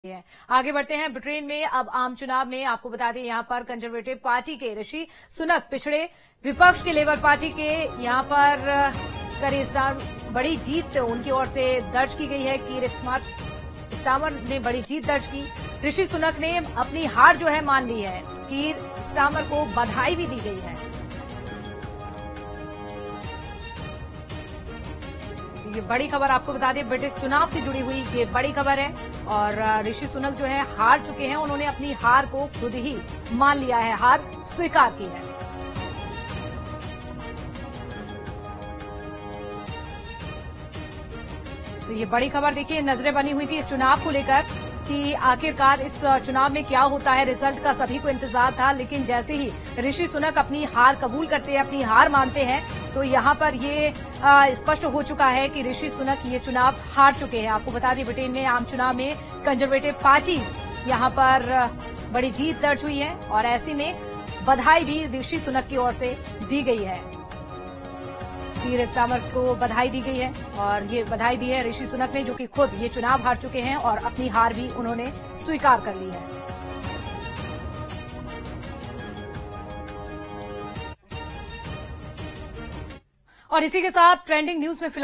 है। आगे बढ़ते हैं ब्रिटेन में। अब आम चुनाव में आपको बता दें, यहां पर कंजर्वेटिव पार्टी के ऋषि सुनक पिछड़े विपक्ष के लेबर पार्टी के यहां पर करी बड़ी जीत उनकी ओर से दर्ज की गई है। कीर स्टारमर ने बड़ी जीत दर्ज की। ऋषि सुनक ने अपनी हार जो है मान ली है। कीर स्टारमर को बधाई भी दी गई है। ये बड़ी खबर आपको बता दें, ब्रिटिश चुनाव से जुड़ी हुई ये बड़ी खबर है। और ऋषि सुनक जो है हार चुके हैं। उन्होंने अपनी हार को खुद ही मान लिया है, हार स्वीकार की है। तो ये बड़ी खबर देखिए, नजरें बनी हुई थी इस चुनाव को लेकर कि आखिरकार इस चुनाव में क्या होता है। रिजल्ट का सभी को इंतजार था, लेकिन जैसे ही ऋषि सुनक अपनी हार कबूल करते हैं, अपनी हार मानते हैं, तो यहां पर ये स्पष्ट हो चुका है कि ऋषि सुनक ये चुनाव हार चुके हैं। आपको बता दें, ब्रिटेन में आम चुनाव में कंजर्वेटिव पार्टी यहां पर बड़ी जीत दर्ज हुई है और ऐसे में बधाई भी ऋषि सुनक की ओर से दी गई है। कीर स्टारमर को बधाई दी गई है और ये बधाई दी है ऋषि सुनक ने, जो कि खुद ये चुनाव हार चुके हैं और अपनी हार भी उन्होंने स्वीकार कर ली है। और इसी के साथ ट्रेंडिंग न्यूज में